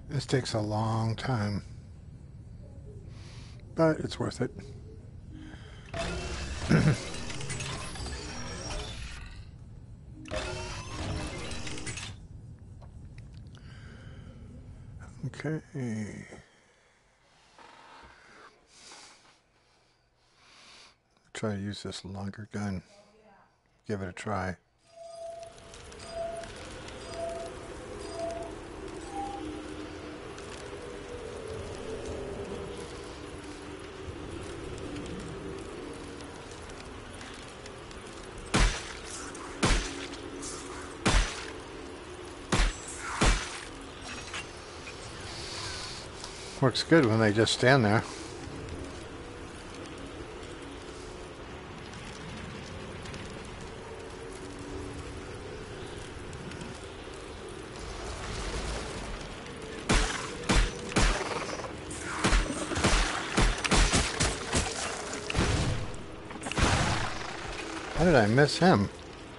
This takes a long time, but it's worth it. Okay. Try to use this longer gun. Give it a try. Works good when they just stand there. How did I miss him?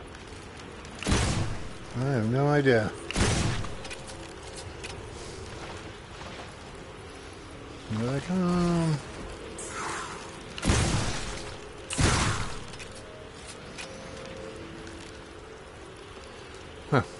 I have no idea. Here I come. Huh.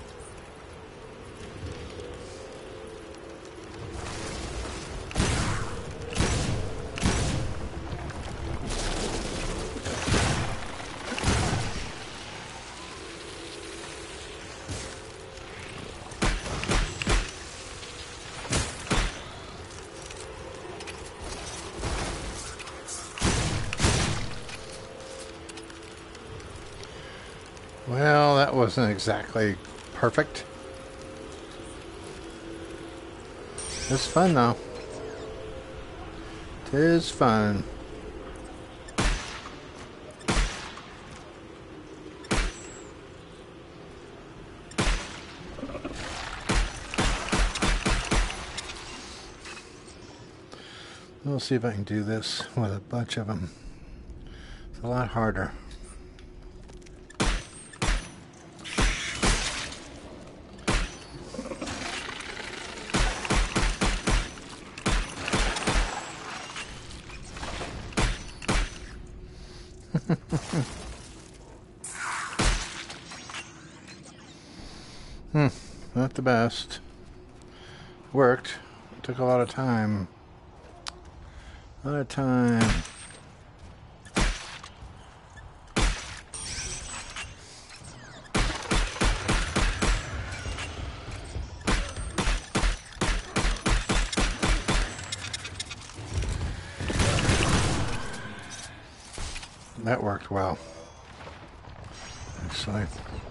Well, that wasn't exactly perfect. It's fun though. It is fun. We'll see if I can do this with a bunch of them. It's a lot harder. Not the best. Worked. Took a lot of time. A lot of time. That worked well, actually.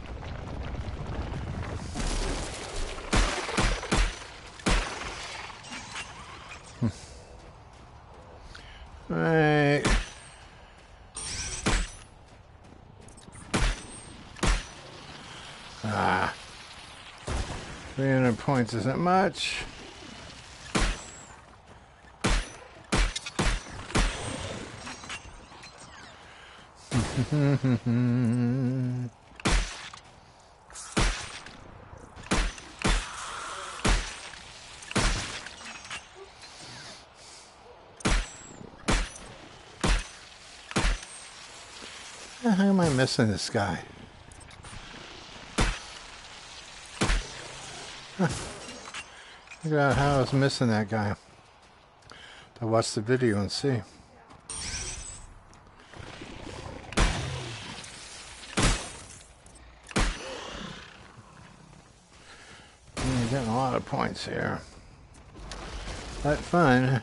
Right. Ah. 300 points isn't much. How am I missing this guy? Figure out how I was missing that guy. To watch the video and see. You're getting a lot of points here. But fun.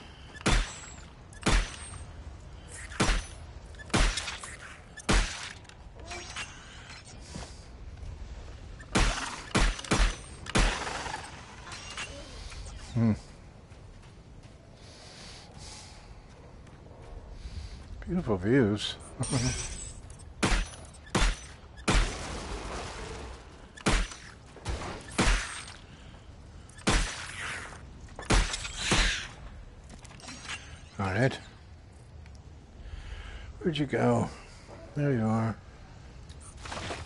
Beautiful views. All right. Where'd you go? There you are.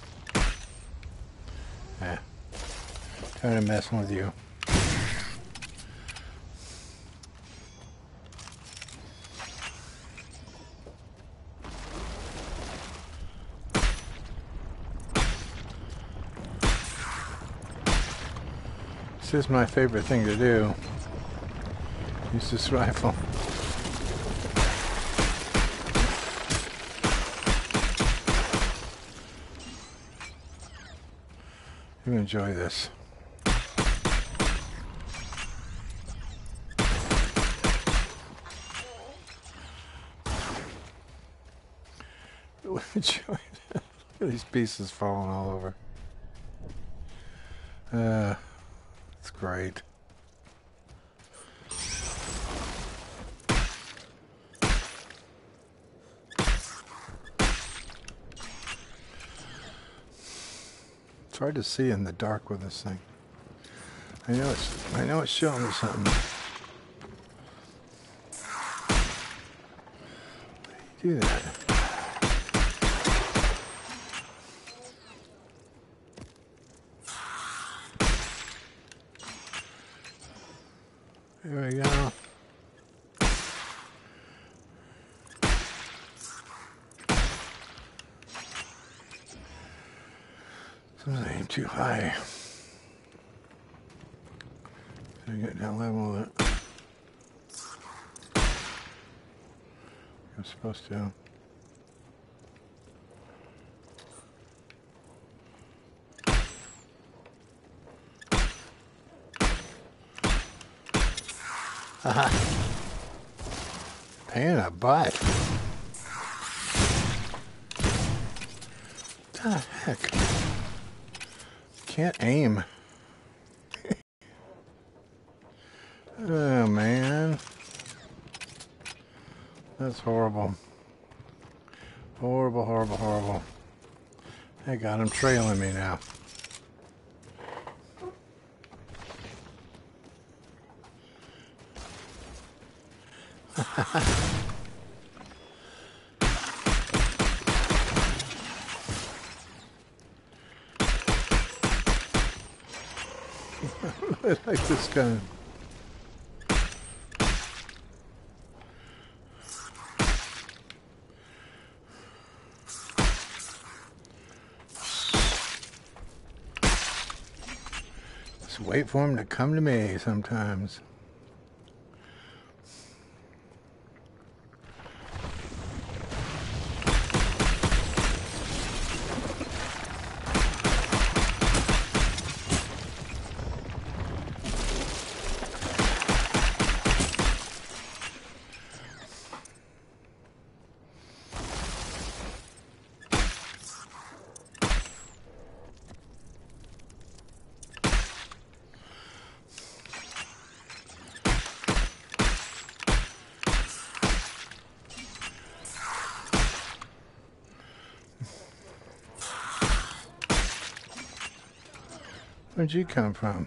Yeah. Tired of messing with you. This is my favorite thing to do. Use this rifle. You enjoy this. Enjoy that. Look at these pieces falling all over. It's great. It's hard to see in the dark with this thing. I know it's showing me something. Do that. There we go. Sometimes I aim too high. So I get down level with it. I'm supposed to. Pain in the butt. What the heck? Can't aim. Oh man. That's horrible. Horrible, horrible, horrible. Hey God, I'm trailing me now. I like this gun. Just wait for him to come to me sometimes. Where'd you come from?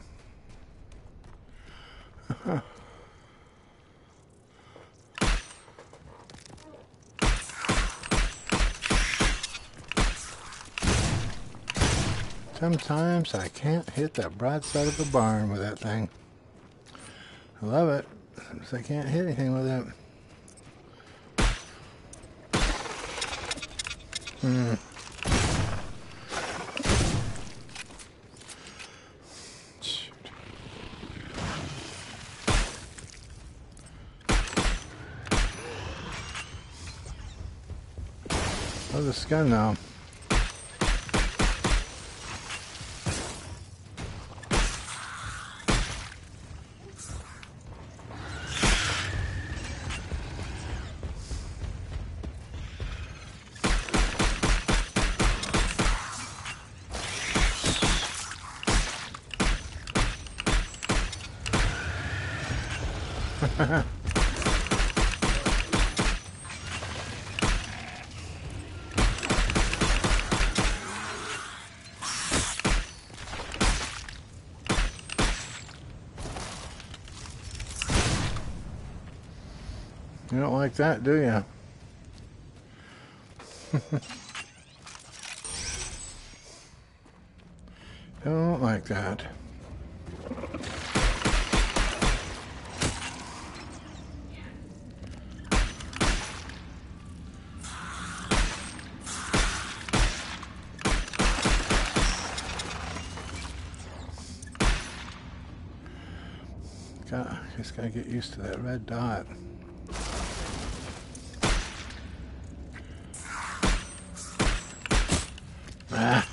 Sometimes I can't hit the broadside of the barn with that thing. I love it. Sometimes I can't hit anything with it. Shoot. Love this gun now. You don't like that, do you? Don't like that. Just gotta get used to that red dot. Ah.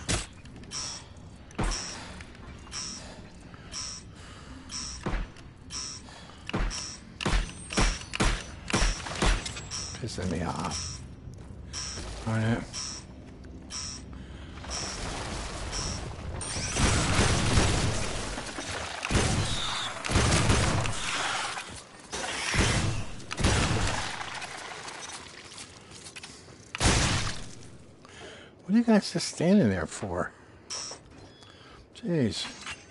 Pissing me off. All right. What are you guys just standing there for? Jeez.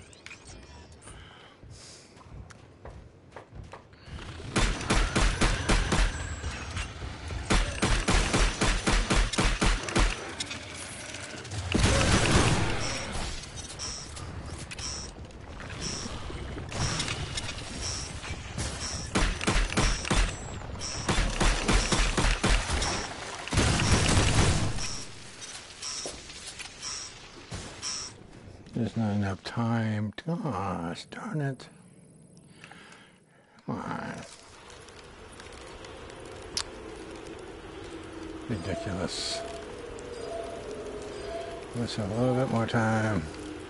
There's not enough time. Gosh, darn it. Come on. Ridiculous. Let's have a little bit more time.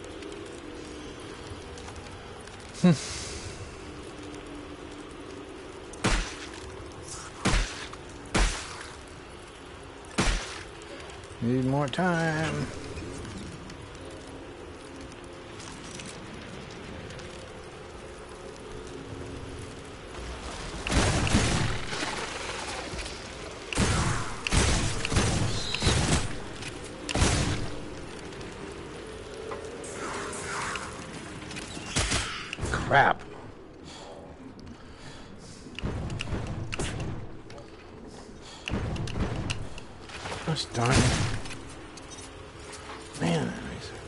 Need more time. Crap. Gosh darn it. Man, that makes it.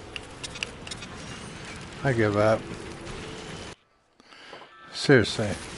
I give up. Seriously.